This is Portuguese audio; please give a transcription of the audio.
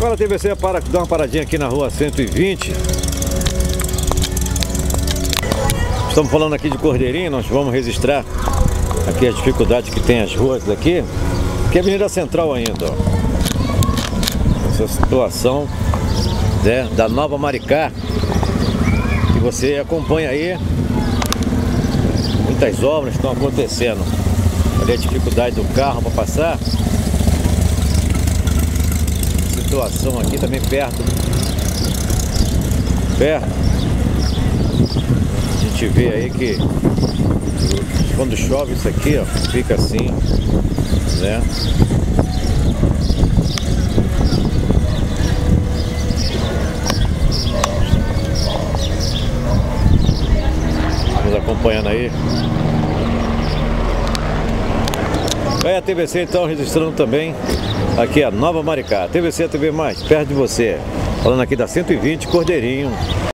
Agora a TVC para dar uma paradinha aqui na rua 120. Estamos falando aqui de Cordeirinho, nós vamos registrar aqui as dificuldades que tem as ruas daqui. Aqui é a Avenida Central ainda, ó. Essa situação, né, da Nova Maricá, que você acompanha aí. Muitas obras estão acontecendo. Ali a dificuldade do carro para passar. Situação aqui também perto. A gente vê aí que quando chove isso aqui, ó, fica assim, né? Vamos acompanhando aí. É a TVC então registrando também aqui a Nova Maricá. TVC TV mais, perto de você. Falando aqui da 120 Cordeirinho.